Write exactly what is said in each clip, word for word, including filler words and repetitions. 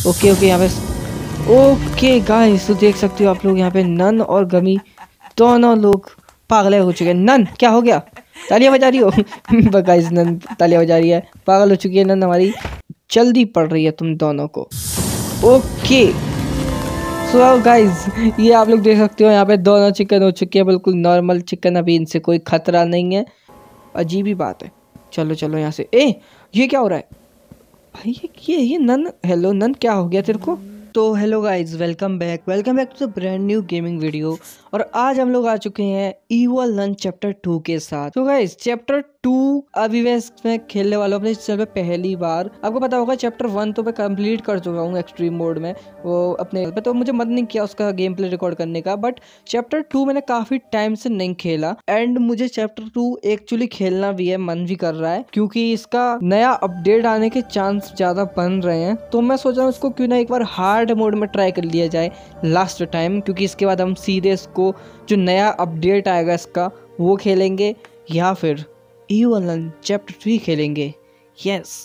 Okay okay यहाँ पे okay guys, तो देख सकते हो आप लोग यहाँ पे नन और गमी दोनों लोग पागल हो चुके हैं। नन क्या हो गया, तालियां बजा रही हो? गाइस नन तालियां बजा रही है, पागल हो चुकी है नन हमारी, जल्दी पड़ रही है तुम दोनों को। ओके सो गाइस ये आप लोग देख सकते हो यहाँ पे दोनों चिकन हो चुके हैं, बिल्कुल नॉर्मल चिकन, अभी इनसे कोई खतरा नहीं है। अजीब ही बात है। चलो चलो यहाँ से। ए ये क्या हो रहा है भाई, ये ये ये नन, हेलो नन क्या हो गया तेरे को? तो hello guys, welcome back welcome back to the brand new gaming video. और आज हम लोग आ चुके हैं इवल नन चैप्टर टू के साथ। तो गाइस चैप्टर टू अभी मैं खेलने वाला हूँ अपने चैनल पे पहली बार। आपको पता होगा चैप्टर वन तो मैं कंप्लीट कर चुका हूँ एक्सट्रीम मोड में, वो अपने पे, तो मुझे मन नहीं किया उसका गेम प्ले रिकॉर्ड करने का। बट चैप्टर टू मैंने काफी टाइम से नहीं खेला एंड मुझे चैप्टर टू एक्चुअली खेलना भी है, मन भी कर रहा है, क्योंकि इसका नया अपडेट आने के चांस ज्यादा बन रहे हैं। तो मैं सोच रहा हूँ इसको क्यों ना एक बार हार्ड मोड में ट्राई कर लिया जाए लास्ट टाइम, क्योंकि इसके बाद हम सीधे इसको जो नया अपडेट आएगा इसका वो खेलेंगे, या फिर इवल नन चैप्टर थ्री खेलेंगे। Yes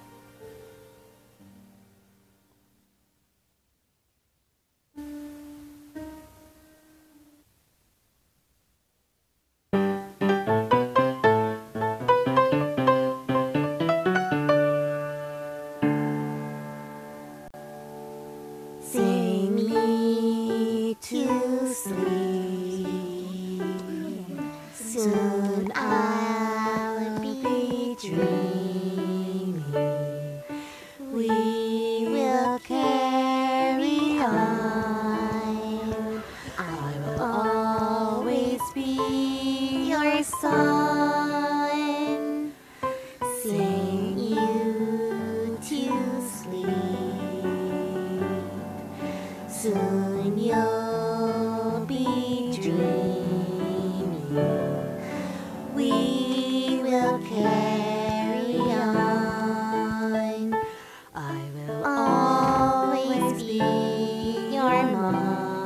Sing me to sleep. Soon I'll be dreaming. We will carry on. I will always be your son. Sing you to sleep. Soon you'll be dreaming. We will carry on. I will always be your mom.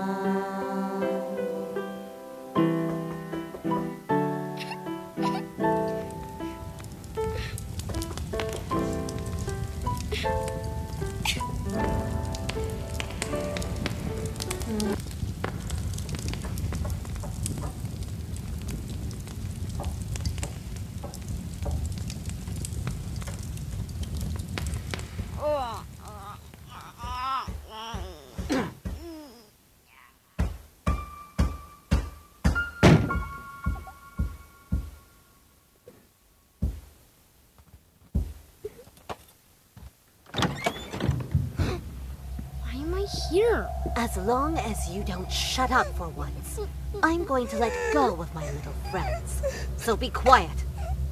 Why am I here? As long as you don't shut up for once, I'm going to let go of my little friends. So be quiet.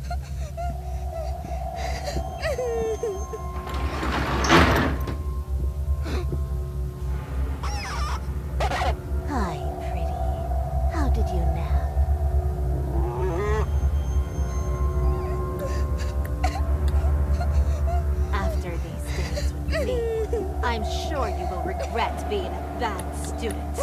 Hi, pretty. How did you nap? After these days with me, I'm sure you will regret being a bad student.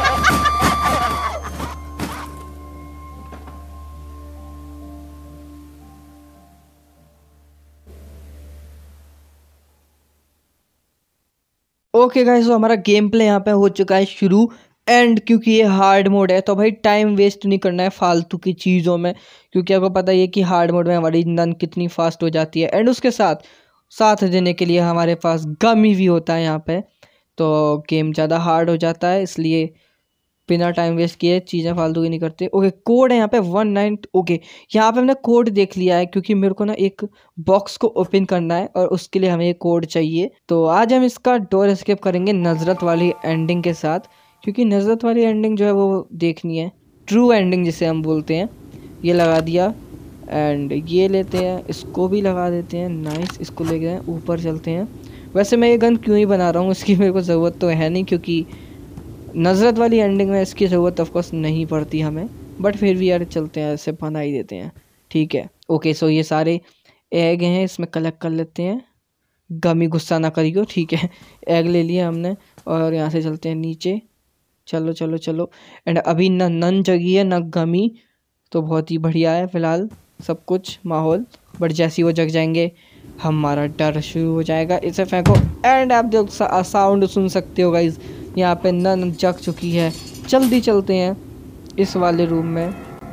Okay guys, तो हमारा game play यहाँ पे हो चुका है शुरू। And क्योंकि ये हार्ड मोड है तो भाई टाइम वेस्ट नहीं करना है फालतू की चीज़ों में, क्योंकि आपको पता ही है कि हार्ड मोड में हमारी नन कितनी फास्ट हो जाती है। एंड उसके साथ साथ देने के लिए हमारे पास गमी भी होता है यहाँ पे, तो गेम ज़्यादा हार्ड हो जाता है, इसलिए बिना टाइम वेस्ट किए चीज़ें फालतू की नहीं करते। ओके कोड है यहाँ पे वन नाइन। ओके यहाँ पे हमने कोड देख लिया है, क्योंकि मेरे को ना एक बॉक्स को ओपन करना है और उसके लिए हमें ये कोड चाहिए। तो आज हम इसका डोर एस्केप करेंगे नजरत वाली एंडिंग के साथ, क्योंकि नजरत वाली एंडिंग जो है वो देखनी है, ट्रू एंडिंग जिसे हम बोलते हैं। ये लगा दिया एंड ये लेते हैं, इसको भी लगा देते हैं। नाइस, इसको ले गए, ऊपर चलते हैं। वैसे मैं ये गन क्यों ही बना रहा हूँ, इसकी मेरे को ज़रूरत तो है नहीं, क्योंकि नजरत वाली एंडिंग में इसकी ज़रूरत ऑफकोर्स नहीं पड़ती हमें, बट फिर भी यार चलते हैं, ऐसे बना ही देते हैं। ठीक है ओके, सो ये सारे एग हैं, इसमें कलेक्ट कर लेते हैं। गमी गुस्सा ना करियो, ठीक है। एग ले लिया हमने और यहाँ से चलते हैं नीचे। चलो चलो चलो। एंड अभी ना नन जगी है ना गमी, तो बहुत ही बढ़िया है फिलहाल सब कुछ माहौल। बट जैसे ही वो जग जाएंगे हमारा डर शुरू हो जाएगा। इसे फेंको एंड आप जो सा, साउंड सुन सकते हो गाइस, यहाँ पे नन जग चुकी है। जल्दी चलते हैं इस वाले रूम में।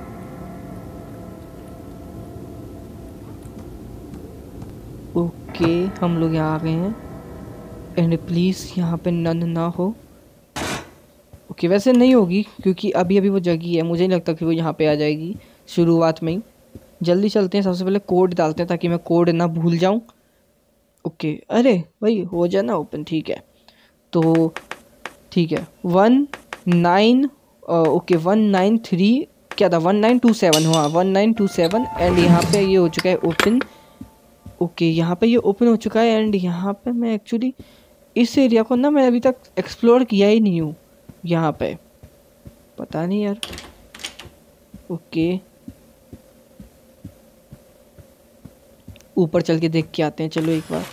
ओके हम लोग यहाँ आ गए हैं एंड प्लीज़ यहाँ पे नन ना हो। ओके वैसे नहीं होगी क्योंकि अभी अभी वो जगी है, मुझे नहीं लगता कि वो यहाँ पे आ जाएगी शुरुआत में ही। जल्दी चलते हैं, सबसे पहले कोड डालते हैं ताकि मैं कोड ना भूल जाऊँ। ओके अरे भाई हो जाए ना ओपन, ठीक है। तो ठीक है one nine okay one nine three क्या था, वन नाइन टू सेवन, हाँ one nine two seven and यहाँ पे ये हो चुका है ओपन। ओके यहाँ पे ये ओपन हो चुका है एंड यहाँ पे मैं एक्चुअली इस एरिया को ना मैं अभी तक एक्सप्लोर किया ही नहीं हूँ यहाँ पे, पता नहीं यार। ओके ऊपर चल के देख के आते हैं, चलो एक बार।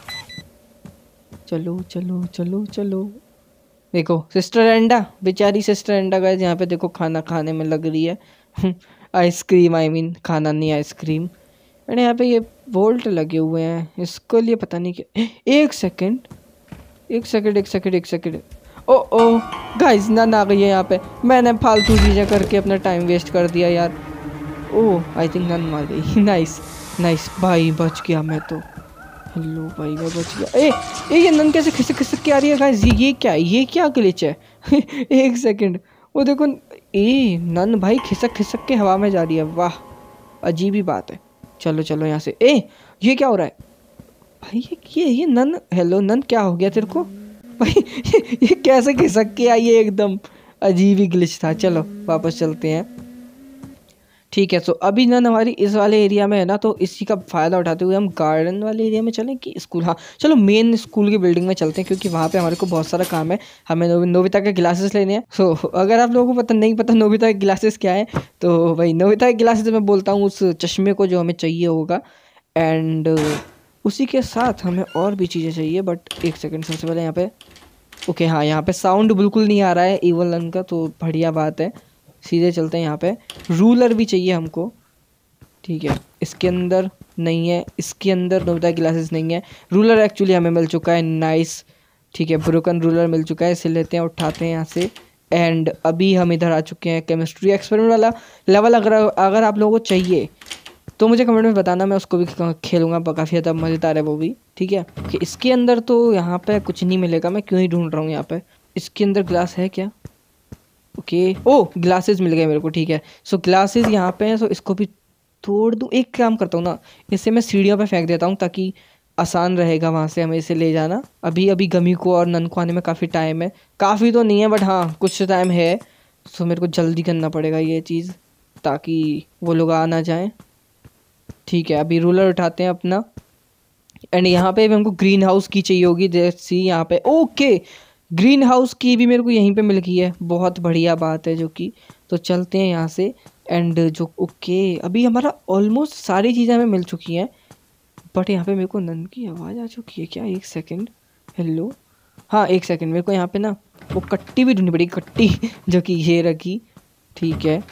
चलो चलो चलो चलो। देखो सिस्टर एंडा, बेचारी सिस्टर एंडा गाइस यहाँ पे देखो खाना खाने में लग रही है आइसक्रीम, आई मीन खाना नहीं आइसक्रीम। एंड यहाँ पे ये बोल्ट लगे हुए हैं, इसके लिए पता नहीं क्या। एक सेकंड एक सेकंड एक सेकंड एक second oh oh guys nun आ गई है यहाँ पे। मैंने फालतू चीज़ें करके अपना टाइम वेस्ट कर दिया यार। ओह आई थिंक नन मार गई नाइस नाइस भाई, बच गया मैं तो। हेलो भाई मैं बच गया। ए ए ये नन कैसे खिसक खिसक के आ रही है गाइस, ये ये क्या ये क्या ग्लिच है एक सेकंड वो देखो, ए नन भाई खिसक खिसक के हवा में जा रही है, वाह अजीब ही बात है। चलो चलो यहाँ से। ए ये क्या हो रहा है भाई, ये ये ये नन, हेलो नन क्या हो गया तेरे को भाई ये, ये कैसे खिसक के आई है, एकदम अजीब ही ग्लिच था। चलो वापस चलते हैं, ठीक है। सो अभी नन हमारी इस वाले एरिया में है ना, तो इसी का फ़ायदा उठाते हुए हम गार्डन वाले एरिया में चलें कि स्कूल, हाँ चलो मेन स्कूल की बिल्डिंग में चलते हैं क्योंकि वहाँ पे हमारे को बहुत सारा काम है। हमें नो, नोबिता के ग्लासेस लेने हैं। सो अगर आप लोगों को पता नहीं पता नोबिता के ग्लासेस क्या है, तो भाई नोबिता के ग्लासेस मैं बोलता हूँ उस चश्मे को जो हमें चाहिए होगा। एंड उसी के साथ हमें और भी चीज़ें चाहिए, बट एक सेकेंड सबसे पहले यहाँ पे ओके हाँ यहाँ पे साउंड बिल्कुल नहीं आ रहा है इवल नन का, तो बढ़िया बात है। सीधे चलते हैं, यहाँ पे रूलर भी चाहिए हमको, ठीक है। इसके अंदर नहीं है, इसके अंदर नोबिता ग्लासेस नहीं है। रूलर एक्चुअली हमें मिल चुका है, नाइस, ठीक है ब्रोकन रूलर मिल चुका है, इसे लेते हैं उठाते हैं यहाँ से। एंड अभी हम इधर आ चुके हैं केमिस्ट्री एक्सपेरिमेंट वाला लेवल। अगर अगर आप लोगों को चाहिए तो मुझे कमेंट में बताना, मैं उसको भी खेलूँगा, काफ़ी ज़्यादा मज़ेदार है वो भी, ठीक है। कि इसके अंदर तो यहाँ पे कुछ नहीं मिलेगा, मैं क्यों ही ढूंढ रहा हूँ यहाँ पे। इसके अंदर ग्लास है क्या, ओके ओ ग्लासेस मिल गए मेरे को, ठीक है। सो ग्लासेस यहाँ पे हैं, सो इसको भी तोड़ दूँ। एक काम करता हूँ ना, इससे मैं सीढ़ियों पे फेंक देता हूँ ताकि आसान रहेगा वहाँ से हमें इसे ले जाना। अभी अभी गमी को और नन को आने में काफ़ी टाइम है, काफ़ी तो नहीं है बट हाँ कुछ टाइम है। सो मेरे को जल्दी करना पड़ेगा ये चीज़ ताकि वो लोग आ ना जाएँ, ठीक है। अभी रूलर उठाते हैं अपना। एंड यहाँ पे भी हमको ग्रीन हाउस की चाहिए होगी, जैसी यहाँ पे ओके ग्रीन हाउस की भी मेरे को यहीं पे मिल गई है, बहुत बढ़िया बात है जो कि। तो चलते हैं यहाँ से। एंड जो ओके अभी हमारा ऑलमोस्ट सारी चीज़ें हमें मिल चुकी हैं, बट यहाँ पे मेरे को नन की आवाज़ आ चुकी है क्या, एक सेकंड। हेलो हाँ एक सेकंड, मेरे को यहाँ पे ना वो कट्टी भी ढूंढनी पड़ेगी, कट्टी जो कि ये रखी, ठीक है।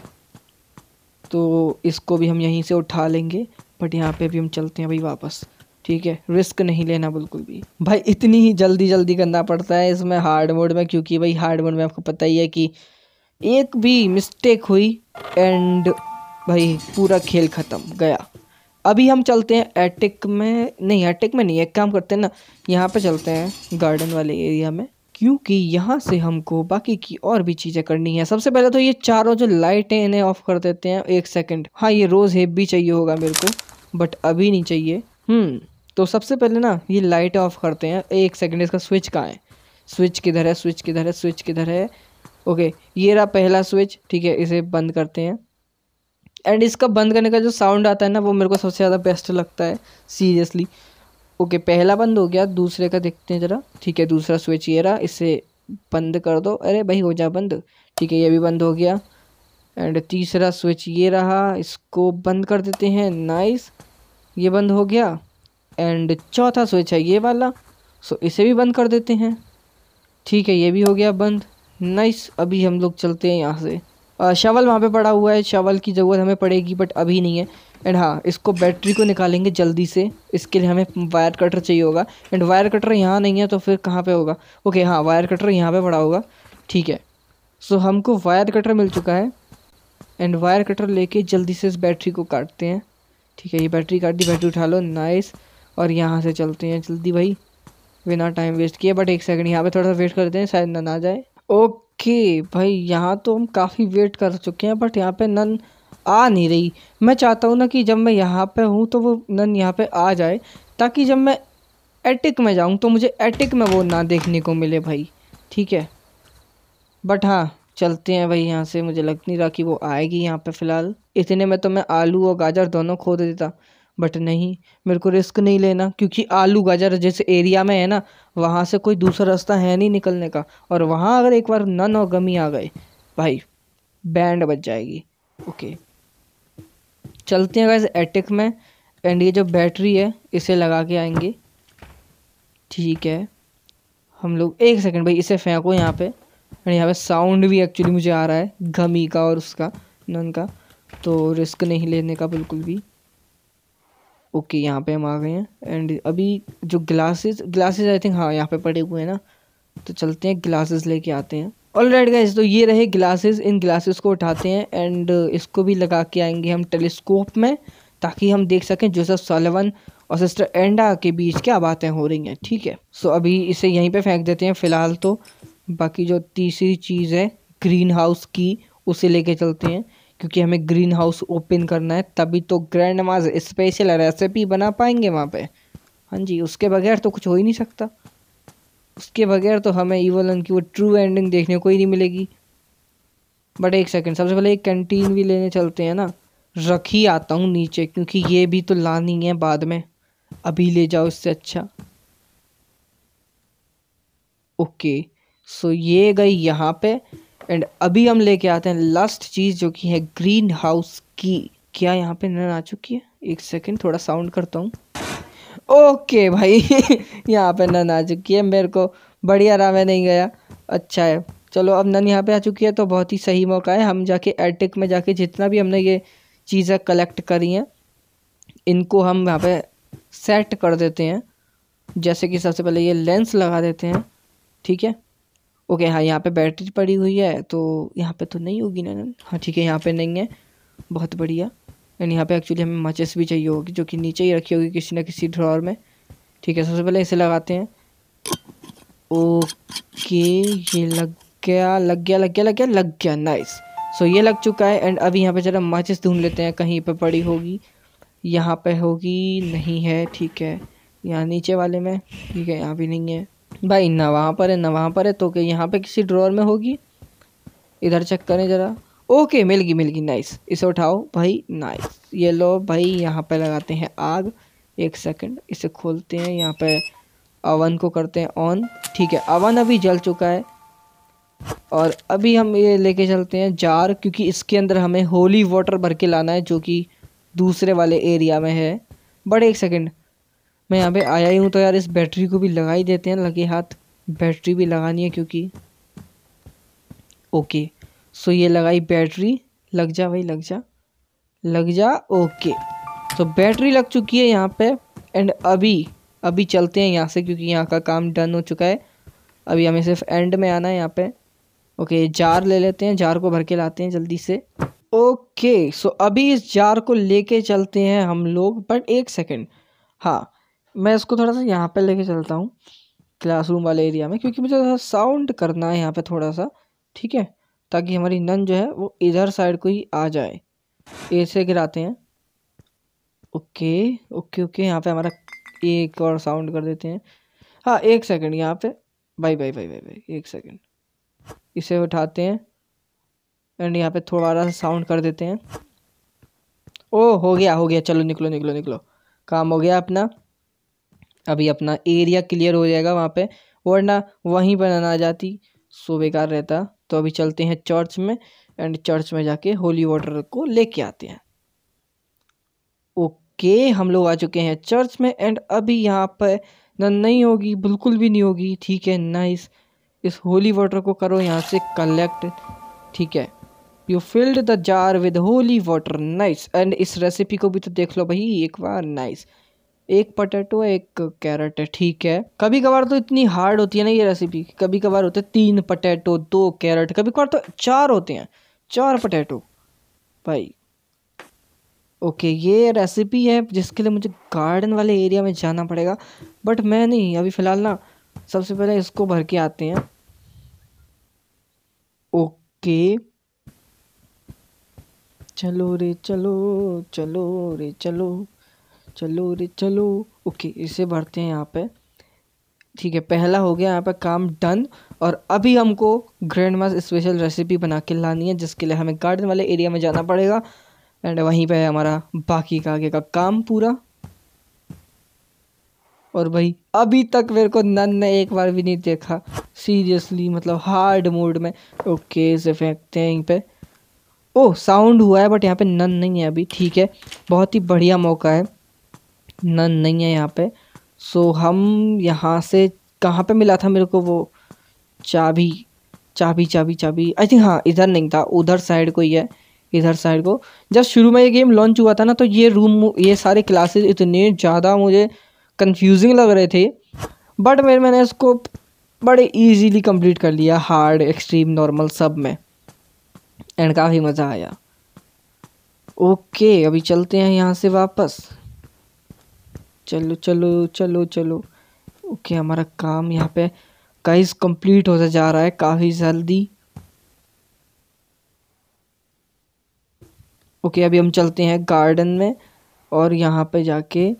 तो इसको भी हम यहीं से उठा लेंगे, बट यहाँ पे भी हम चलते हैं भाई वापस, ठीक है। रिस्क नहीं लेना बिल्कुल भी भाई, इतनी ही जल्दी जल्दी करना पड़ता है इसमें हार्ड मोड में, क्योंकि भाई हार्ड मोड में आपको पता ही है कि एक भी मिस्टेक हुई एंड भाई पूरा खेल ख़त्म गया। अभी हम चलते हैं एटिक में, नहीं एटिक में नहीं, एक काम करते हैं ना, यहाँ पे चलते हैं गार्डन वाले एरिया में, क्योंकि यहाँ से हमको बाकी की और भी चीज़ें करनी है। सबसे पहले तो ये चारों जो लाइट हैं इन्हें ऑफ कर देते हैं। एक सेकंड, हाँ ये रोज़ हेप भी चाहिए होगा मेरे को, बट अभी नहीं चाहिए। हम्म तो सबसे पहले ना ये लाइट ऑफ करते हैं। एक सेकंड, इसका स्विच कहाँ है, स्विच किधर है, स्विच किधर है, स्विच किधर है। ओके ये रहा पहला स्विच, ठीक है। इसे बंद करते हैं। एंड इसका बंद करने का जो साउंड आता है ना, वो मेरे को सबसे ज़्यादा बेस्ट लगता है सीरियसली। ओके पहला बंद हो गया, दूसरे का देखते हैं ज़रा, ठीक है। दूसरा स्विच ये रहा, इसे बंद कर दो, अरे भाई हो जा बंद, ठीक है। ये भी बंद हो गया। एंड तीसरा स्विच ये रहा, इसको बंद कर देते हैं, नाइस, ये बंद हो गया। एंड चौथा स्विच है ये वाला, सो इसे भी बंद कर देते हैं, ठीक है। ये भी हो गया बंद, नाइस। अभी हम लोग चलते हैं यहाँ से। शवल वहाँ पे पड़ा हुआ है, शवल की ज़रूरत हमें पड़ेगी बट अभी नहीं है, एंड हाँ, इसको बैटरी को निकालेंगे जल्दी से। इसके लिए हमें वायर कटर चाहिए होगा, एंड वायर कटर यहाँ नहीं है तो फिर कहाँ पे होगा? ओके हाँ, वायर कटर यहाँ पे पड़ा होगा। ठीक है, सो हमको वायर कटर मिल चुका है, एंड वायर कटर लेके जल्दी से इस बैटरी को काटते हैं। ठीक है, ये बैटरी काट दी, बैटरी उठा लो, नाइस। और यहाँ से चलते हैं जल्दी भाई, बिना टाइम वेस्ट किए। बट एक सेकंड यहाँ पे थोड़ा सा वेट करते हैं, शायद नन आ जाए। ओके भाई, यहाँ तो हम काफ़ी वेट कर चुके हैं, बट यहाँ पे नन आ नहीं रही। मैं चाहता हूँ ना कि जब मैं यहाँ पे हूँ तो वो नन यहाँ पे आ जाए, ताकि जब मैं एटिक में जाऊँ तो मुझे एटिक में वो ना देखने को मिले भाई। ठीक है, बट हाँ चलते हैं भाई यहाँ से। मुझे लग नहीं रहा कि वो आएगी यहाँ पे फ़िलहाल। इतने में तो मैं आलू और गाजर दोनों खो देता, बट नहीं, मेरे को रिस्क नहीं लेना, क्योंकि आलू गाजर जिस एरिया में है ना, वहाँ से कोई दूसरा रास्ता है नहीं निकलने का। और वहाँ अगर एक बार नन और गमी आ गए भाई, बैंड बज जाएगी। ओके, चलते हैं गाइस एटिक में, एंड ये जो बैटरी है इसे लगा के आएंगे। ठीक है, हम लोग एक सेकंड भाई इसे फेंको यहाँ पे। एंड यहाँ पे साउंड भी एक्चुअली मुझे आ रहा है गमी का और उसका, नन का, तो रिस्क नहीं लेने का बिल्कुल भी। ओके, यहाँ पे हम आ गए हैं, एंड अभी जो ग्लासेस ग्लासेस आई थिंक हाँ यहाँ पे पड़े हुए हैं ना, तो चलते हैं ग्लासेस लेके आते हैं। ऑलराइट गाइस, तो ये रहे ग्लासेस। इन ग्लासेस को उठाते हैं, एंड इसको भी लगा के आएंगे हम टेलीस्कोप में, ताकि हम देख सकें जोसेफ सॉलिवन और सिस्टर एंडा के बीच क्या बातें हो रही हैं। ठीक है, सो अभी इसे यहीं पे फेंक देते हैं फ़िलहाल तो। बाकी जो तीसरी चीज़ है ग्रीन हाउस की, उसे लेके चलते हैं, क्योंकि हमें ग्रीन हाउस ओपन करना है, तभी तो ग्रैंड माज स्पेशल रेसिपी बना पाएंगे वहाँ पे। हाँ जी, उसके बगैर तो कुछ हो ही नहीं सकता। उसके बगैर तो हमें इवलन की वो ट्रू एंडिंग देखने को ही नहीं मिलेगी। बट एक सेकंड, सबसे पहले एक कैंटीन भी लेने चलते हैं ना। रख ही आता हूँ नीचे, क्योंकि ये भी तो लानी है बाद में, अभी ले जाओ इससे अच्छा। ओके, सो ये गई यहाँ पे, एंड अभी हम लेके आते हैं लास्ट चीज़, जो कि है ग्रीन हाउस की। क्या यहाँ पे नन आ चुकी है? एक सेकंड, थोड़ा साउंड करता हूँ। ओके भाई यहाँ पे नन आ चुकी है। मेरे को बढ़िया रहा, मैं नहीं गया, अच्छा है। चलो, अब नन यहाँ पे आ चुकी है तो बहुत ही सही मौका है। हम जाके एटिक में जाके जितना भी हमने ये चीज़ें कलेक्ट करी हैं, इनको हम यहाँ पे सेट कर देते हैं। जैसे कि सबसे पहले ये लेंस लगा देते हैं। ठीक है, ओके हाँ, यहाँ पे बैटरी पड़ी हुई है, तो यहाँ पे तो नहीं होगी ना? हाँ ठीक है, यहाँ पे नहीं है, बहुत बढ़िया। एंड यहाँ पे एक्चुअली हमें माचिस भी चाहिए होगी, जो कि नीचे ही रखी होगी किसी ना किसी ड्रॉअर में। ठीक है, सबसे पहले इसे लगाते हैं। ओके, ये लग गया लग गया लग गया लग गया लग गया नाइस। सो ये लग चुका है, एंड अभी यहाँ पे जरा माचिस ढूंढ लेते हैं, कहीं पे पड़ी होगी। यहाँ पे होगी, नहीं है। ठीक है, यहाँ नीचे वाले में, ठीक है, यहाँ भी नहीं है भाई, ना वहाँ पर है ना वहाँ पर है, तो क्या यहाँ पे किसी ड्रॉअर में होगी? इधर चेक करें ज़रा। ओके, मिल गई मिल गई, नाइस। इसे उठाओ भाई, नाइस। ये लो भाई, यहाँ पे लगाते हैं आग। एक सेकंड, इसे खोलते हैं, यहाँ पे अवन को करते हैं ऑन। ठीक है, अवन अभी जल चुका है, और अभी हम ये लेके चलते हैं जार, क्योंकि इसके अंदर हमें होली वाटर भर के लाना है, जो कि दूसरे वाले एरिया में है। बट एक सेकंड, मैं यहाँ पे आया ही हूँ तो यार इस बैटरी को भी लगा ही देते हैं, लगे हाथ। बैटरी भी लगानी है क्योंकि, ओके सो ये लगाई बैटरी। लग जा भाई, लग जा लग जा। ओके, तो बैटरी लग चुकी है यहाँ पे, एंड अभी अभी चलते हैं यहाँ से, क्योंकि यहाँ का काम डन हो चुका है। अभी हमें सिर्फ एंड में आना है यहाँ पे। ओके, जार ले लेते हैं, जार को भर के लाते हैं जल्दी से। ओके, सो अभी इस जार को लेके चलते हैं हम लोग। बट एक सेकंड, हाँ मैं इसको थोड़ा सा यहाँ पे लेके चलता हूँ, क्लासरूम वाले एरिया में, क्योंकि मुझे थोड़ा साउंड करना है यहाँ पे थोड़ा सा। ठीक है, ताकि हमारी नन जो है वो इधर साइड को ही आ जाए। ऐसे गिराते हैं। ओके ओके ओके, यहाँ पे हमारा एक और साउंड कर देते हैं। हाँ एक सेकंड, यहाँ पे भाई भाई भाई भाई भाई एक सेकंड, इसे उठाते हैं, एंड यहाँ पे थोड़ा सा साउंड कर देते हैं। ओ हो गया हो गया, चलो निकलो निकलो निकलो, काम हो गया अपना। अभी अपना एरिया क्लियर हो जाएगा वहाँ पे, वरना वहीं पर ना आ जाती, सो बेकार रहता। तो अभी चलते हैं चर्च में, एंड चर्च में जाके होली वाटर को लेके आते हैं। ओके, हम लोग आ चुके हैं चर्च में, एंड अभी यहाँ पर नन नहीं होगी, बिल्कुल भी नहीं होगी। ठीक है, नाइस। इस होली वाटर को करो यहाँ से कलेक्ट। ठीक है, you filled the jar with holy water, nice. And इस रेसिपी को भी तो देख लो भाई एक बार, नाइस। एक पोटैटो एक कैरेट है, ठीक है। कभी कभार तो इतनी हार्ड होती है ना ये रेसिपी, कभी कभार होते हैं तीन पोटैटो दो कैरेट, कभी कभार तो चार होते हैं, चार पोटैटो भाई। ओके ये रेसिपी है जिसके लिए मुझे गार्डन वाले एरिया में जाना पड़ेगा, बट मैं नहीं अभी फ़िलहाल ना, सबसे पहले इसको भर के आते हैं। ओके चलो रे चलो, चलो रे चलो, चलो रे चलो। ओके इसे भरते हैं यहाँ पे, ठीक है। पहला हो गया यहाँ पे काम डन। और अभी हमको ग्रैंड मास स्पेशल रेसिपी बना के लानी है, जिसके लिए हमें गार्डन वाले एरिया में जाना पड़ेगा। एंड वहीं पे है हमारा बाकी का आगे का काम पूरा। और भाई अभी तक मेरे को नन ने एक बार भी नहीं देखा, सीरियसली, मतलब हार्ड मोड में। ओके इसे फेंकते हैं यहीं पे। ओह साउंड हुआ है बट यहाँ पे नन नहीं है अभी, ठीक है। बहुत ही बढ़िया मौका है, नन नहीं है यहाँ पे। सो हम यहाँ से, कहाँ पे मिला था मेरे को वो चाबी, चाबी चाबी चाबी आई थिंक, हाँ इधर नहीं था, उधर साइड को ही है, इधर साइड को। जब शुरू में ये गेम लॉन्च हुआ था ना, तो ये रूम, ये सारे क्लासेस इतने ज़्यादा मुझे कंफ्यूजिंग लग रहे थे, बट मेरे मैंने इसको बड़े इजीली कंप्लीट कर लिया, हार्ड एक्सट्रीम नॉर्मल सब में। एंड काफ़ी मज़ा आया। ओके अभी चलते हैं यहाँ से वापस, चलो चलो चलो चलो। ओके हमारा काम यहाँ पे गाइस कंप्लीट होता जा रहा है काफ़ी जल्दी। ओके अभी हम चलते हैं गार्डन में, और यहाँ पे जाके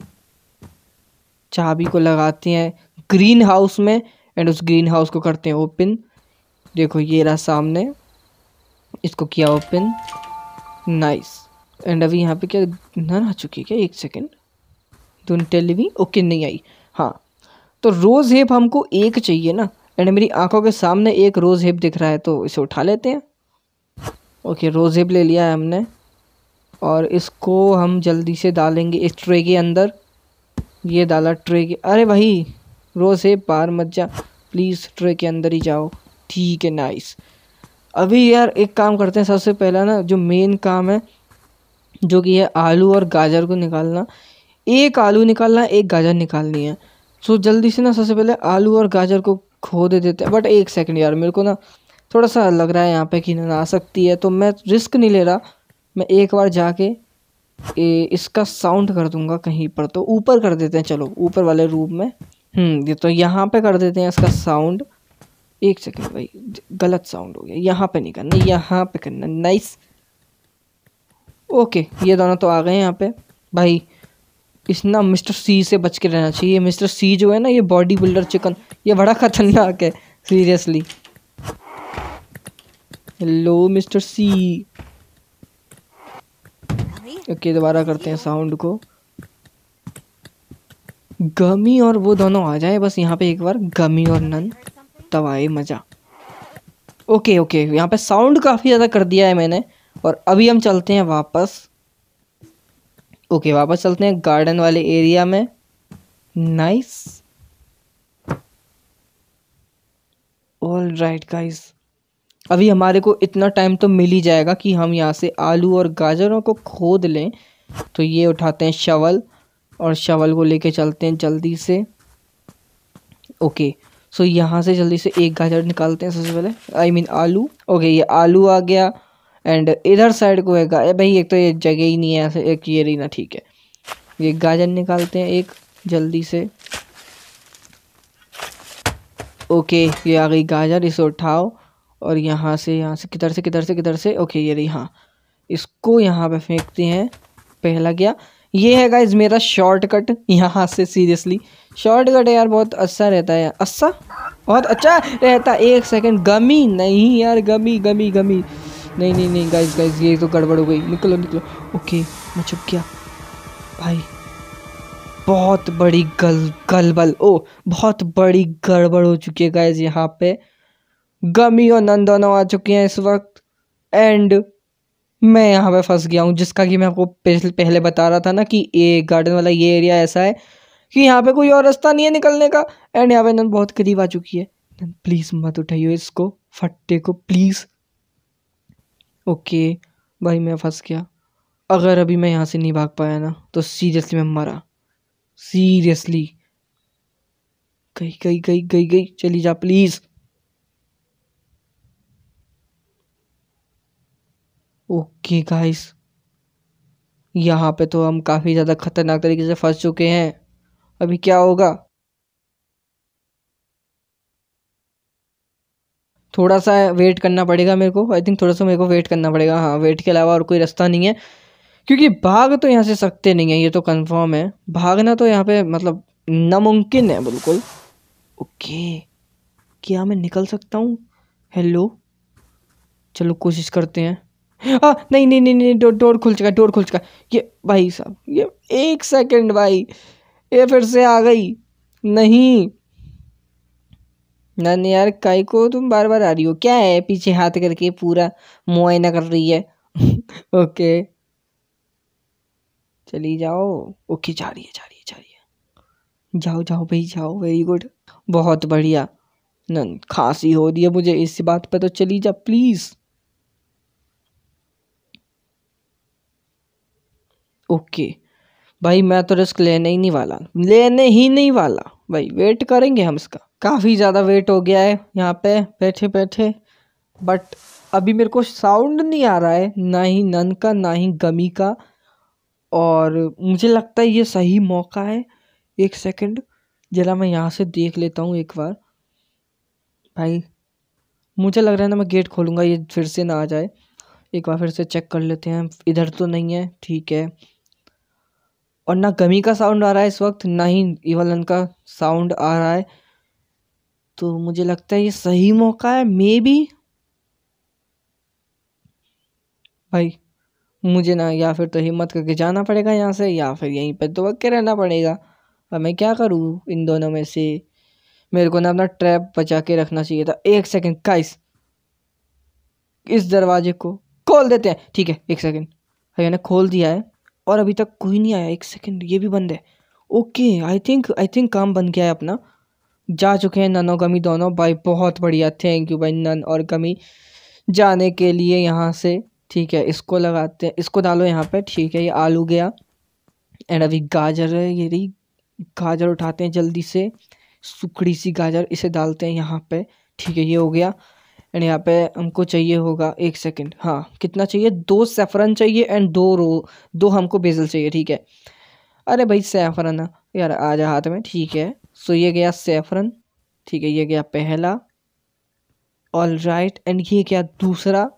चाबी को लगाते हैं ग्रीन हाउस में, एंड उस ग्रीन हाउस को करते हैं ओपन। देखो ये रहा सामने, इसको किया ओपन, नाइस। एंड अभी यहाँ पे क्या नन आ चुकी है क्या, एक second, don't tell me. Okay नहीं आई, हाँ। तो रोज़ हेप हमको एक चाहिए ना, एंड मेरी आंखों के सामने एक रोज़ हेप दिख रहा है, तो इसे उठा लेते हैं। ओके रोज़ हेप ले लिया है हमने, और इसको हम जल्दी से डालेंगे इस ट्रे के अंदर। ये डाला ट्रे के, अरे भाई रोज़ हेप बाहर मत जा प्लीज़, ट्रे के अंदर ही जाओ, ठीक है नाइस। अभी यार एक काम करते हैं, सबसे पहला ना जो मेन काम है, जो कि है आलू और गाजर को निकालना। एक आलू निकालना, एक गाजर निकालनी है। सो जल्दी से ना सबसे पहले आलू और गाजर को खो दे देते हैं। बट एक सेकंड यार, मेरे को ना थोड़ा सा लग रहा है यहाँ पे कि ना आ सकती है, तो मैं रिस्क नहीं ले रहा। मैं एक बार जाके ए, इसका साउंड कर दूंगा कहीं पर, तो ऊपर कर देते हैं, चलो ऊपर वाले रूम में। हम्म ये तो यहाँ पे कर देते हैं इसका साउंड। एक सेकंड भाई, गलत साउंड हो गया, यहाँ पे नहीं करना, यहाँ पे करना, नाइस। ओके ये दोनों तो आ गए यहाँ पे। भाई इस ना मिस्टर सी से बच के रहना चाहिए। मिस्टर सी जो है ना, ये बॉडी बिल्डर चिकन, ये बड़ा खतरनाक है seriously. Hello mister C. Okay दोबारा करते हैं साउंड को। गमी और वो दोनों आ जाए बस यहाँ पे एक बार, गमी और नन, तब आए मज़ा। ओके ओके यहाँ पे साउंड काफ़ी ज़्यादा कर दिया है मैंने, और अभी हम चलते हैं वापस। ओके वापस चलते हैं गार्डन वाले एरिया में, नाइस। ऑल राइट गाइस, अभी हमारे को इतना टाइम तो मिल ही जाएगा कि हम यहाँ से आलू और गाजरों को खोद लें। तो ये उठाते हैं शवल, और शवल को लेके चलते हैं जल्दी से। ओके सो यहाँ से जल्दी से एक गाजर निकालते हैं सबसे पहले, आई मीन आलू। ओके ये आलू आ गया, एंड इधर साइड को है गाजर। भाई एक तो ये जगह ही नहीं है ऐसे, एक ये रही ना, ठीक है। ये गाजर निकालते हैं एक जल्दी से। ओके ये आ गई गाजर, इसे उठाओ, और यहाँ से यहाँ से किधर से किधर से किधर से, ओके ये रही, हाँ। इसको यहाँ पे फेंकते हैं, पहला गया। ये है गाइज मेरा शॉर्टकट यहाँ से, सीरियसली शॉर्टकट है यार, बहुत अच्छा रहता है, अच्छा बहुत अच्छा रहता है। एक सेकंड, गमी नहीं यार, गमी गमी गमी नहीं नहीं नहीं गाइज गाइज ये तो गड़बड़ हो गई, निकलो निकलो। ओके मैं छुप गया भाई, बहुत बड़ी गल गलबल ओ बहुत बड़ी गड़बड़ हो चुकी है गाइज। यहाँ पे गमी और नन दोनों आ चुके हैं इस वक्त, एंड मैं यहाँ पे फंस गया हूँ, जिसका कि मैं आपको पहले बता रहा था ना कि ये गार्डन वाला ये एरिया ऐसा है कि यहाँ पे कोई और रास्ता नहीं है निकलने का। एंड यहाँ पे नन बहुत करीब आ चुकी है। नन प्लीज़ मत उठाइए इसको, फट्टे को प्लीज़। ओके भाई मैं फंस गया। अगर अभी मैं यहाँ से नहीं भाग पाया ना तो सीरियसली मैं मरा, सीरियसली। गई गई गई गई गई, चली जा प्लीज। ओके गाइस, यहाँ पे तो हम काफी ज्यादा खतरनाक तरीके से फंस चुके हैं। अभी क्या होगा? थोड़ा सा वेट करना पड़ेगा मेरे को, आई थिंक थोड़ा सा मेरे को वेट करना पड़ेगा। हाँ, वेट के अलावा और कोई रास्ता नहीं है, क्योंकि भाग तो यहाँ से सकते नहीं है, ये तो कंफर्म है। भागना तो यहाँ पे मतलब नामुमकिन है बिल्कुल। ओके, क्या मैं निकल सकता हूँ? हेलो, चलो कोशिश करते हैं। आ, नहीं नहीं नहीं नहीं, डोर डोर खुल चुका है, डोर खुल चुका है। ये भाई साहब, ये एक सेकंड भाई, ये फिर से आ गई। नहीं नन यार, काय को तुम बार बार आ रही हो? क्या है पीछे हाथ करके पूरा मुआयना कर रही है? ओके चली जाओ। ओके जा रही है जा रही है जा रही है, जाओ जाओ भाई जाओ, वेरी गुड, बहुत बढ़िया। नन खांसी हो रही है मुझे, इस बात पे तो चली जा प्लीज। ओके भाई, मैं तो रिस्क लेने ही नहीं वाला, लेने ही नहीं वाला भाई। वेट करेंगे हम इसका, काफ़ी ज़्यादा वेट हो गया है यहाँ पे बैठे बैठे। बट अभी मेरे को साउंड नहीं आ रहा है, ना ही नन का ना ही गमी का। और मुझे लगता है ये सही मौका है। एक सेकंड, जरा मैं यहाँ से देख लेता हूँ एक बार। भाई मुझे लग रहा है ना, मैं गेट खोलूँगा ये फिर से ना आ जाए। एक बार फिर से चेक कर लेते हैं, इधर तो नहीं है, ठीक है। और ना गमी का साउंड आ रहा है इस वक्त, ना ही इवलन का साउंड आ रहा है। तो मुझे लगता है ये सही मौका है मे बी। भाई मुझे ना या फिर तो हिम्मत करके जाना पड़ेगा यहाँ से, या फिर यहीं पर दुबक के रहना पड़ेगा। अब मैं क्या करूँ इन दोनों में से? मेरे को ना अपना ट्रैप बचा के रखना चाहिए था। एक सेकंड गाइस, इस दरवाजे को खोल देते हैं, ठीक है। एक सेकंड, भैया ने खोल दिया है और अभी तक कोई नहीं आया। एक सेकंड, ये भी बंद है। Okay, I think I think काम बन गया है अपना। जा चुके हैं नन और गमी दोनों। भाई बहुत बढ़िया, थैंक यू भाई नन और गमी जाने के लिए यहाँ से। ठीक है, इसको लगाते हैं, इसको डालो यहाँ पे, ठीक है। ये आलू गया। एंड अभी गाजर है, ये रही गाजर, उठाते हैं जल्दी से, सुखड़ी सी गाजर, इसे डालते हैं यहाँ पे, ठीक है। ये हो गया। एंड यहाँ पे हमको चाहिए होगा, एक सेकंड, हाँ कितना चाहिए? दो सेफरन चाहिए एंड दो रो दो हमको बेसल चाहिए, ठीक है। अरे भाई सेफरन यार आ जा हाथ में, ठीक है। सो ये गया सेफरन, ठीक है। ये गया पहला, ऑल राइट। एंड ये क्या दूसरा?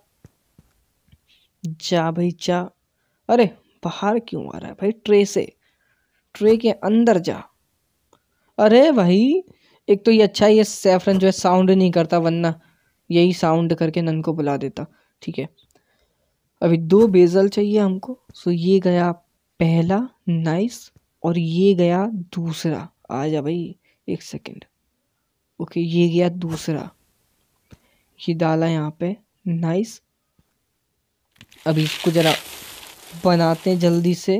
जा भाई जा। अरे बाहर क्यों आ रहा है भाई? ट्रे से, ट्रे के अंदर जा। अरे भाई, एक तो ये अच्छा है, ये सेफरन जो है साउंड नहीं करता, वरना यही साउंड करके नन को बुला देता, ठीक है। अभी दो बेजल चाहिए हमको। सो ये गया पहला, नाइस। और ये गया दूसरा, आ जा भाई, एक सेकंड। ओके, ये गया दूसरा, ये डाला यहाँ पे, नाइस। अभी इसको जरा बनाते हैं जल्दी से।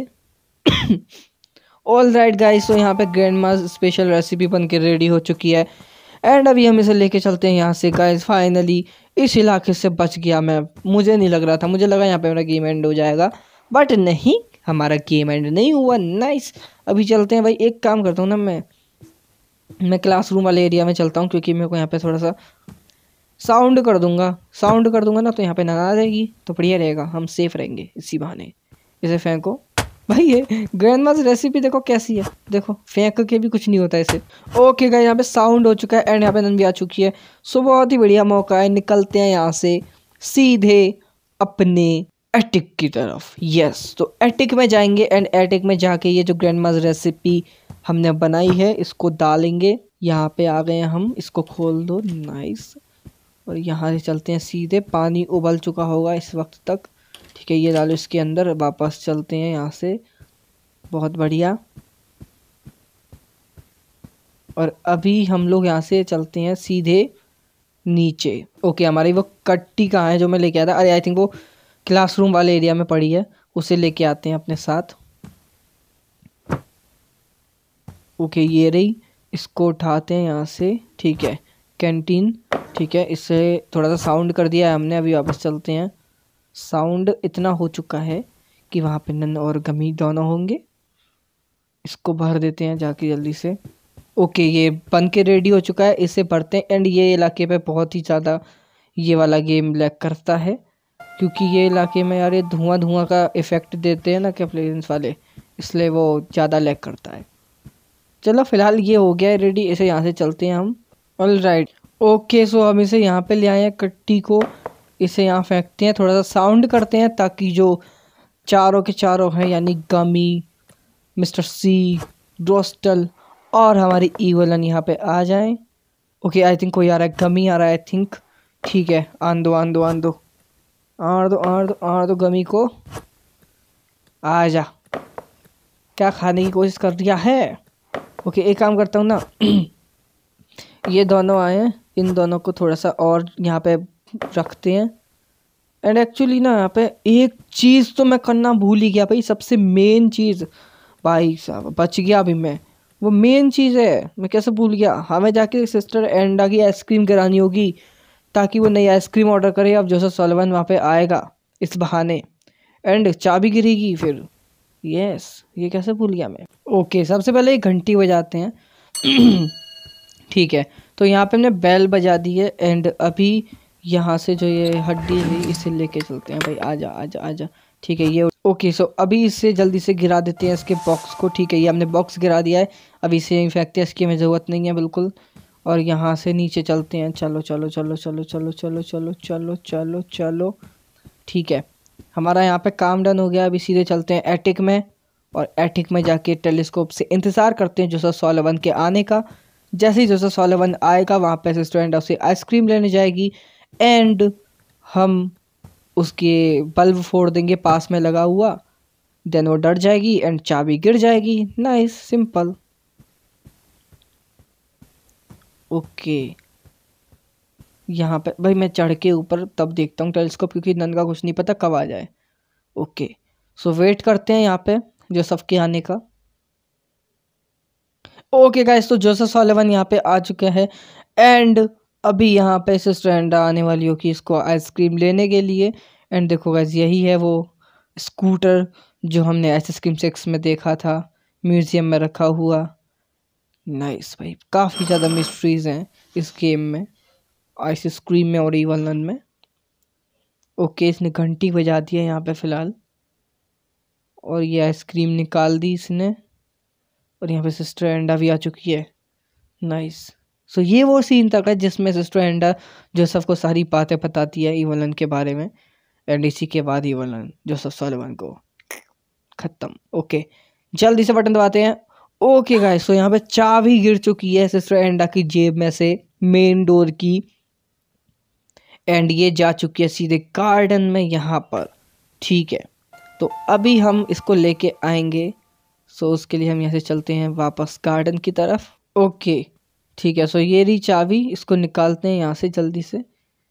ऑल राइट गाइस, तो यहाँ पे ग्रैंड मास स्पेशल रेसिपी बन के रेडी हो चुकी है। एंड अभी हम इसे लेके चलते हैं यहाँ से गाइस। फाइनली इस इलाके से बच गया मैं। मुझे नहीं लग रहा था, मुझे लगा यहाँ पे मेरा गेम एंड हो जाएगा, बट नहीं, हमारा गेम एंड नहीं हुआ। नाइस, अभी चलते हैं भाई। एक काम करता हूँ ना, मैं मैं क्लासरूम वाले एरिया में चलता हूँ, क्योंकि मेरे को यहाँ पे थोड़ा सा साउंड कर दूंगा साउंड कर दूंगा ना, तो यहाँ पे ना आ जाएगी, तो बढ़िया रहेगा, हम सेफ रहेंगे इसी बहाने। इसे फेंको भाई, ये ग्रैंड मास रेसिपी देखो कैसी है, देखो फेंक के भी कुछ नहीं होता ऐसे। ओके गाइस, यहाँ पे साउंड हो चुका है एंड यहाँ पे नन भी आ चुकी है। सो बहुत ही बढ़िया मौका है, निकलते हैं यहाँ से सीधे अपने एटिक की तरफ। यस, तो एटिक में जाएंगे एंड एटिक में जाके ये जो ग्रैंड मास रेसिपी हमने बनाई है इसको डालेंगे। यहाँ पे आ गए हैं हम, इसको खोल दो, नाइस। और यहाँ से चलते हैं सीधे, पानी उबल चुका होगा इस वक्त तक, ठीक है। ये डालो इसके अंदर, वापस चलते हैं यहाँ से, बहुत बढ़िया। और अभी हम लोग यहाँ से चलते हैं सीधे नीचे। ओके, हमारी वो कट्टी कहाँ है जो मैं लेके आया था? अरे आई थिंक वो क्लासरूम वाले एरिया में पड़ी है, उसे लेके आते हैं अपने साथ। ओके, ये रही, इसको उठाते हैं यहाँ से, ठीक है। कैंटीन, ठीक है। इससे थोड़ा सा साउंड कर दिया है हमने, अभी वापस चलते हैं। साउंड इतना हो चुका है कि वहाँ पे नन और गमी दोनों होंगे। इसको भर देते हैं जाके जल्दी से। ओके, ये बन के रेडी हो चुका है, इसे भरते हैं। एंड ये इलाके पे बहुत ही ज़्यादा ये वाला गेम लैग करता है, क्योंकि ये इलाके में यार ये धुआं धुआं का इफ़ेक्ट देते हैं ना क्या प्लेयर्स वाले, इसलिए वो ज़्यादा लैग करता है। चलो फिलहाल ये हो गया है रेडी, इसे यहाँ से चलते हैं हम। ऑल राइट, ओके, सो हम इसे यहाँ पे ले आए हैं कट्टी को, इसे यहाँ फेंकते हैं, थोड़ा सा साउंड करते हैं ताकि जो चारों के चारों हैं यानी गमी, मिस्टर सी, ड्रोस्टल और हमारी ईवलन यहाँ पे आ जाएं। ओके, आई थिंक कोई आ रहा है, गमी आ रहा है आई थिंक। ठीक है, आन दो आन दो आन दो आन दो आन दो आन दो गमी को, आ जा। क्या खाने की कोशिश कर दिया है? ओके, एक काम करता हूँ ना ये दोनों आए हैं, इन दोनों को थोड़ा सा और यहाँ पे रखते हैं। एंड एक्चुअली ना यहाँ पे एक चीज़ तो मैं करना भूल ही गया भाई, सबसे मेन चीज़। भाई साहब बच गया अभी मैं, वो मेन चीज़ है, मैं कैसे भूल गया। हमें जाके सिस्टर एंडा की आइसक्रीम करानी होगी ताकि वो नई आइसक्रीम ऑर्डर करे। अब जोसेफ सॉलिवन वहाँ पे आएगा इस बहाने, एंड चाबी गिरेगी फिर। यस, ये कैसे भूल गया मैं। ओके, सबसे पहले एक घंटी बजाते हैं ठीक है, तो यहाँ पे हमने बेल बजा दी है। एंड अभी यहाँ से जो ये हड्डी है इसे लेके चलते हैं भाई, आजा आजा आजा। ठीक है, ये ओके, सो अभी इसे जल्दी से गिरा देते हैं इसके बॉक्स को। ठीक है, ये हमने बॉक्स गिरा दिया है, अभी इसे यहीं फेंकते हैं, इसकी हमें ज़रूरत नहीं है बिल्कुल। और यहाँ से नीचे चलते हैं, चलो चलो चलो चलो चलो चलो चलो चलो चलो चलो। ठीक है, हमारा यहाँ पे काम डन हो गया। अभी सीधे चलते हैं एटिक में, और एटिक में जाके टेलीस्कोप से इंतज़ार करते हैं जोसेफ सॉलिवन के आने का। जैसे ही जोसेफ सॉलिवन आएगा वहाँ पे सिस्टर एंडा उसे आइसक्रीम लेने जाएगी, एंड हम उसके बल्ब फोड़ देंगे पास में लगा हुआ, देन वो डर जाएगी एंड चाबी गिर जाएगी। Nice, simple. ओके, यहाँ पे भाई मैं चढ़ के ऊपर तब देखता हूँ टेलीस्कोप, क्योंकि नन का कुछ नहीं पता कब आ जाए। ओके, सो वेट करते हैं यहाँ पे जोसेफ के आने का। ओके गाइस, तो जोसेफ सॉलिवन यहाँ पे आ चुके हैं, एंड अभी यहाँ पे सिस्टर एंडा आने वाली होगी इसको आइसक्रीम लेने के लिए। एंड देखो गाइस, यही है वो स्कूटर जो हमने आइसक्रीम सिक्स में देखा था, म्यूजियम में रखा हुआ। नाइस भाई, काफ़ी ज़्यादा मिस्ट्रीज हैं इस गेम में, आइसक्रीम में और ईवल वन में। ओके, इसने घंटी बजा दी है यहाँ पे फ़िलहाल, और ये आइसक्रीम निकाल दी इसने, और यहाँ पे सिस्टर एंडा भी आ चुकी है। नाइस, सो ये वो सीन तक है जिसमें सिस्टर एंडा जोसेफ को सारी बातें बताती है ईवल वन के बारे में, एंड इसी के बाद ईवल वन जोसेफ सॉलिवन को ख़त्म। ओके, जल्दी से बटन दबाते हैं। ओके गाइस, सो यहाँ पे चाबी गिर चुकी है सिस्टर एंडा की जेब में से, मेन डोर की, एंड ये जा चुकी है सीधे गार्डन में यहाँ पर। ठीक है, तो अभी हम इसको लेके आएंगे, सो उसके लिए हम यहाँ से चलते हैं वापस गार्डन की तरफ। ओके ठीक है, सो ये रही चाबी, इसको निकालते हैं यहाँ से जल्दी से।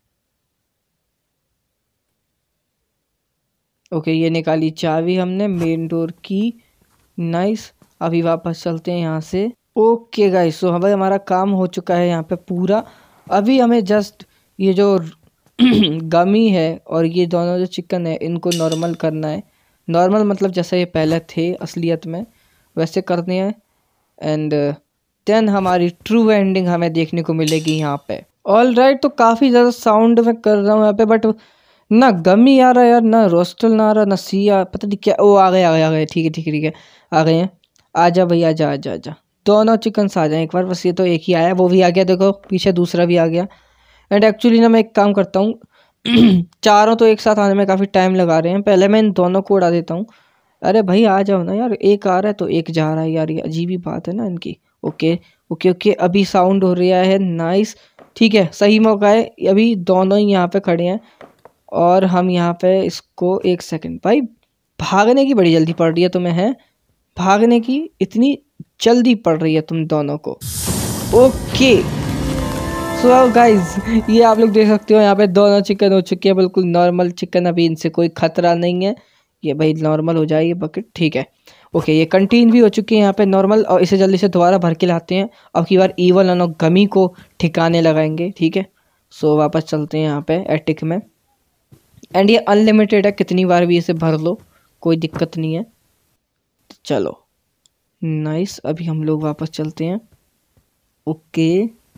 ओके, ये निकाली चाबी हमने मेन डोर की। नाइस, अभी वापस चलते हैं यहाँ से। ओके गाइस, सो हमारे हमारा काम हो चुका है यहाँ पे पूरा। अभी हमें जस्ट ये जो गमी है और ये दोनों जो चिकन है इनको नॉर्मल करना है। नॉर्मल मतलब जैसे ये पहले थे असलियत में वैसे करने हैं, एंड देन हमारी ट्रू एंडिंग हमें देखने को मिलेगी यहाँ पे। ऑल राइट, तो काफ़ी ज़्यादा साउंड में कर रहा हूँ यहाँ पे, बट ना गमी आ रहा है यार, ना रोस्टल ना आ रहा, ना सी आ, पता नहीं क्या। ओ आ गए आ गए आ गए, ठीक है ठीक है ठीक है, आ गए हैं। आजा भैया, आजा आजा आजा, दोनों चिकन्स आ जाएं एक बार। बस ये तो एक ही आया, वो भी आ गया, देखो पीछे दूसरा भी आ गया। एंड एक्चुअली ना मैं एक काम करता हूँ चारों तो एक साथ आने में काफ़ी टाइम लगा रहे हैं, पहले मैं इन दोनों को उड़ा देता हूँ। अरे भाई आ जाओ ना यार, एक आ रहा है तो एक जा रहा है यार, ये अजीब ही बात है ना इनकी। ओके ओके ओके, अभी साउंड हो रहा है। नाइस, ठीक है, सही मौका है, अभी दोनों ही यहाँ पे खड़े हैं और हम यहाँ पे इसको एक सेकंड। भाई भागने की बड़ी जल्दी पड़ रही है तुम्हें, है भागने की इतनी जल्दी पड़ रही है तुम दोनों को। ओके सो गाइज, ये आप लोग देख सकते हो यहाँ पे दोनों चिकन हो चुके हैं, बिल्कुल नॉर्मल चिकन, अभी इनसे कोई खतरा नहीं है। ये भाई नॉर्मल हो जाएगी बकेट, ठीक है। ओके, ये कंटीन भी हो चुकी है यहाँ पे नॉर्मल, और इसे जल्दी से दोबारा भर के लाते हैं। अब की बार ईवल और गमी को ठिकाने लगाएंगे, ठीक है। सो वापस चलते हैं यहाँ पे एटिक में, एंड ये अनलिमिटेड है, कितनी बार भी इसे भर लो, कोई दिक्कत नहीं है। चलो नाइस, अभी हम लोग वापस चलते हैं। ओके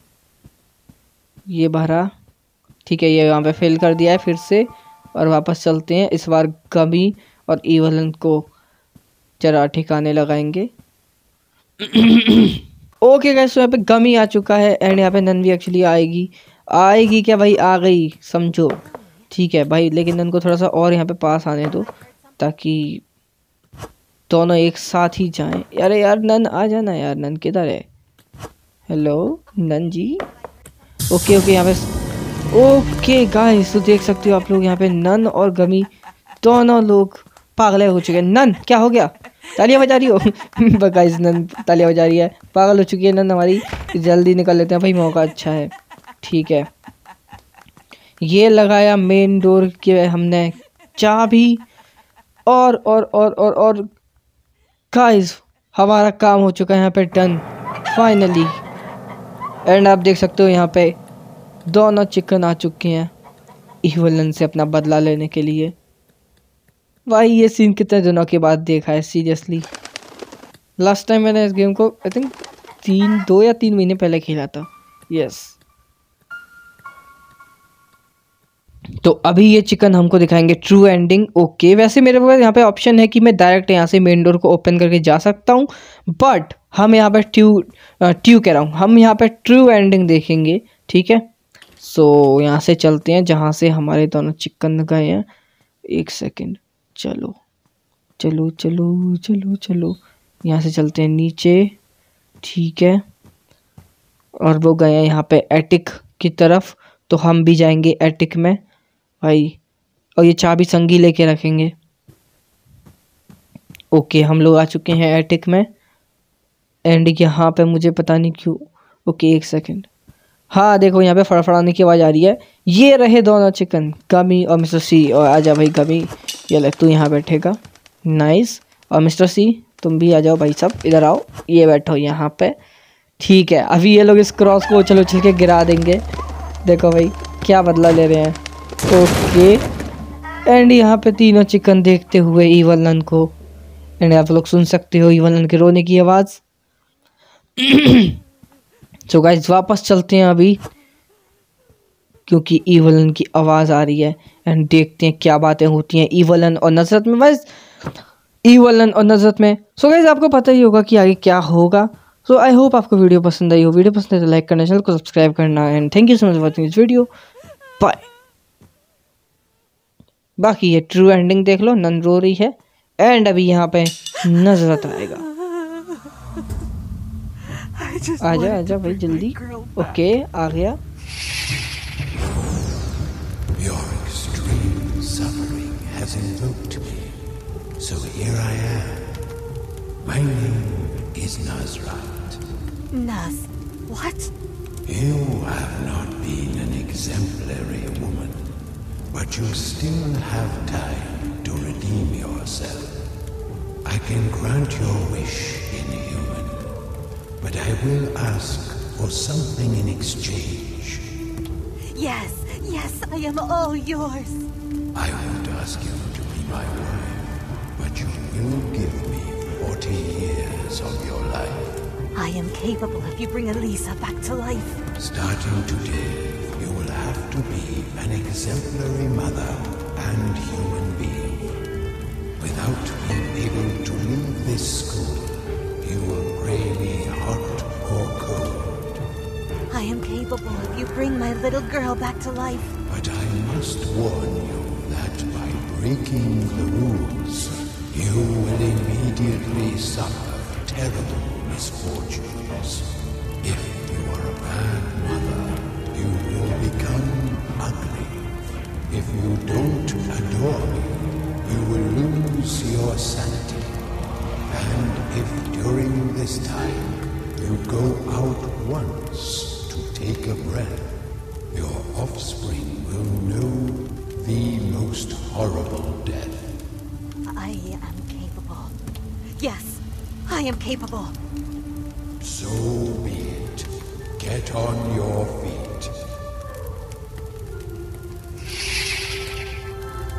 ये भरा, ठीक है, ये यहाँ पे फिल कर दिया है फिर से, और वापस चलते हैं। इस बार गमी और इवलन को जरा ठिकाने लगाएंगे। ओके गाइस, तो यहाँ पे गमी आ चुका है एंड यहाँ पे नन भी एक्चुअली आएगी। आएगी क्या भाई, आ गई समझो, ठीक है भाई। लेकिन नन को थोड़ा सा और यहाँ पे पास आने दो ताकि दोनों एक साथ ही जाएं। अरे यार नन आ जाना यार, नन किधर है? Hello nun ji. Okay okay यहाँ पे ओके गाइस, तो देख सकते हो आप लोग यहाँ पे नन और गमी दोनों लोग पागल हो चुके हैं। नन क्या हो गया, तालियां बजा रही हो? गाइस नन तालियां बजा रही है, पागल हो चुकी है नन हमारी। जल्दी निकल लेते हैं भाई, मौका अच्छा है। ठीक है, ये लगाया मेन डोर के हमने चाबी, और और और और और गाइस हमारा काम हो चुका है यहाँ पे डन फाइनली। एंड आप देख सकते हो यहाँ पे दोनों चिकन आ चुके हैं इवलन से अपना बदला लेने के लिए। भाई ये सीन कितने दिनों के बाद देखा है सीरियसली। लास्ट टाइम मैंने इस गेम को आई थिंक तीन दो या तीन महीने पहले खेला था। यस, तो अभी ये चिकन हमको दिखाएंगे ट्रू एंडिंग। ओके, वैसे मेरे पास यहाँ पे ऑप्शन है कि मैं डायरेक्ट यहाँ से मेन डोर को ओपन करके जा सकता हूँ, बट हम यहाँ पे ट्रू ट्रू कह रहा हूँ, हम यहाँ पे ट्रू एंडिंग देखेंगे। ठीक है, सो so, यहाँ से चलते हैं जहाँ से हमारे दोनों चिकन गए हैं। एक सेकंड, चलो चलो चलो चलो चलो यहाँ से चलते हैं नीचे। ठीक है, और वो गए हैं यहाँ पे एटिक की तरफ, तो हम भी जाएंगे एटिक में भाई, और ये चाबी संगी लेके रखेंगे। ओके हम लोग आ चुके हैं एटिक में एंड यहाँ पे मुझे पता नहीं क्यों। ओके एक सेकंड, हाँ देखो यहाँ पे फड़फड़ाने की आवाज़ आ रही है। ये रहे दोनों चिकन, गमी और मिस्टर सी। और आजा भाई गमी, ये ले तू यहाँ बैठेगा, नाइस। और मिस्टर सी तुम भी आ जाओ भाई, सब इधर आओ, ये बैठो यहाँ पे। ठीक है, अभी ये लोग इस क्रॉस को उछल उछल के गिरा देंगे। देखो भाई क्या बदला ले रहे हैं। ओके, एंड यहाँ पे तीनों चिकन देखते हुए इवलन को, एंड आप लोग सुन सकते हो इवलन के रोने की आवाज़। सो गाइस वापस चलते हैं अभी, क्योंकि इवलन की आवाज़ आ रही है, एंड देखते हैं क्या बातें होती हैं इवलन और नजरत में। बस इवलन और नजरत में। सो गाइस आपको पता ही होगा कि आगे क्या होगा। सो आई होप आपको वीडियो पसंद आई हो। वीडियो पसंद है तो लाइक करना, चैनल को सब्सक्राइब करना, and thank you so much for watching this video, bye. बाकी ये ट्रू एंडिंग देख लो, नन रो रही है, एंड अभी यहाँ पे नजरत आएगा। आजा आजा भाई जल्दी। ओके आ गया। Your extreme suffering has invoked me, so here I am. My name is Nazrat. Naz, what? You have not been an exemplary woman, but you still have time to redeem yourself. I can grant your wish in human, but I will ask for something in exchange. Yes, yes, I am all yours. I won't ask you to be my wife, but you will give me forty years of your life. I am capable if you bring Elisa back to life. Starting today, you will have to be an exemplary mother and human being. Without being able to leave this school, you will pray me hot or cold. I am capable if you bring my little girl back to life. But I must warn you that by breaking the rules, you will immediately suffer terrible misfortunes. If you are a bad mother, you will become ugly. If you don't adore me, you will lose your sanity. And if during this time you go out once to take a breath, your offspring will know the most horrible death. I am capable. Yes, I am capable. So be it. Get on your feet.